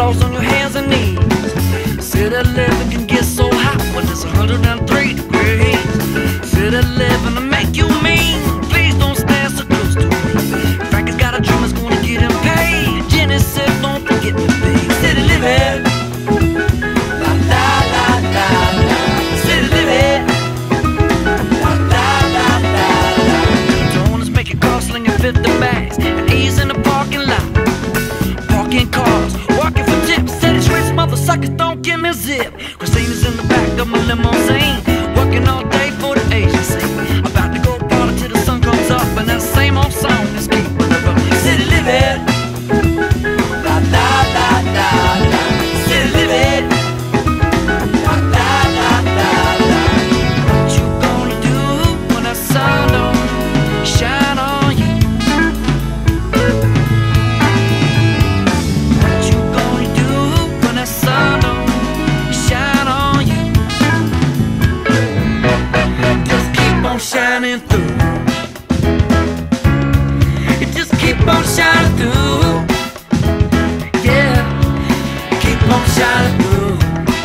falls on your hands and knees. City living can get so hot when it's 103 degrees. City living to make you mean. Please don't stand so close to me. Frankie's got a dream that's gonna get him paid. Jenny said don't forget me, babe. City living, la la la la la. City living, la la la la la. Don't let's make it cost slinging 50 bags and ease in the parking lot. Parking cars, walking for tips. City's rich motherfuckers don't give me a zip. Christina's in the back of my limousine, working all day for the agency. About to go party till the sun comes up, and that same old song is keeping her up. City living, la la la la la. City living, la la la la la. What you gonna do when that sun don't shine on you? What you gonna do when that sun don't shine on you? Just keep on shining through. You just keep on shining through. Yeah, keep on shining through.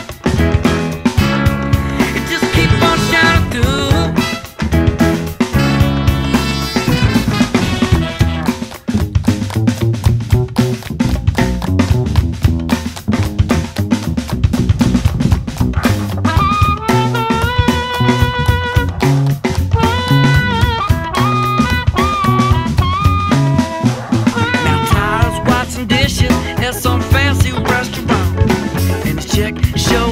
You just keep on shining through. Now Tyler's washing dishes at some fancy restaurant, and his check shows